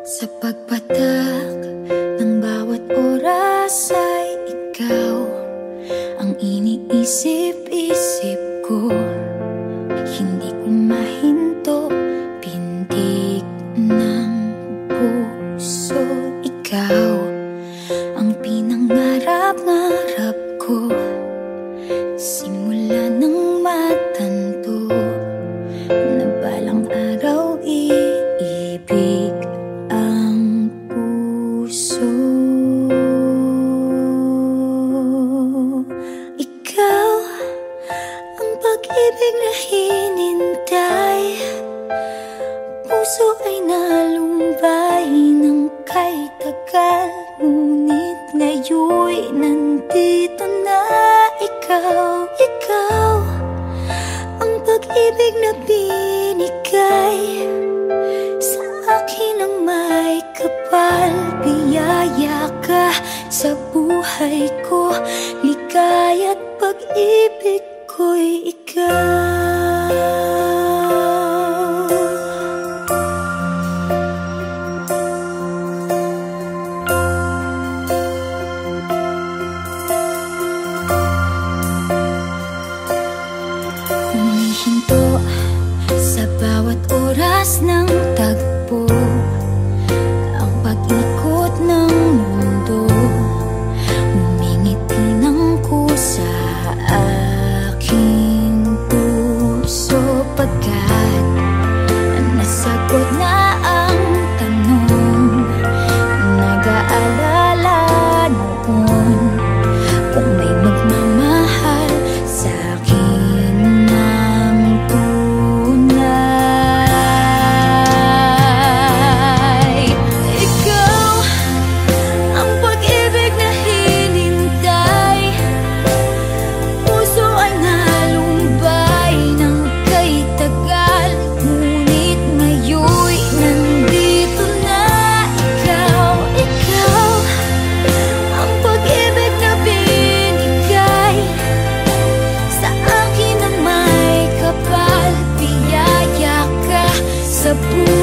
Sa pagpatak ng bawat oras ay ikaw ang iniisip-isip ko. Hindi ko mahinto, pintig ng puso. Ikaw ang pinangarap-ngarap ko, simula ng matanto na balang araw iibig ang puso. Ikaw ang pag-ibig na hinintay, puso ay nalumbay ng kay tagal. Ngunit ngayon'y nandito na ikaw. Ikaw ang pag-ibig na binigay sa akin ang may kapal. Biyaya ka sa buhay ko, ligaya't pag-ibig ko'y ikaw. Humihinto sa bawat oras ng tagpo, ang pag-ikot ng mundo. Humingiti ng kusa aking puso, pagkat nasagot na ang tanong. Nag-aalala noon kung may magmamahal sa akin ng tunay. Ikaw ang pag-ibig na hinintay, puso ay nalumbay ng kay tagal. Ngunit ngayon'y nandito na ikaw. Ikaw ang pag-ibig na binigay sa akin ang may kapal. Biyaya ka sa buhay